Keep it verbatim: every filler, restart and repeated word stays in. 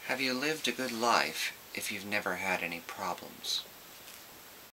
Have you lived a good life if you've never had any problems?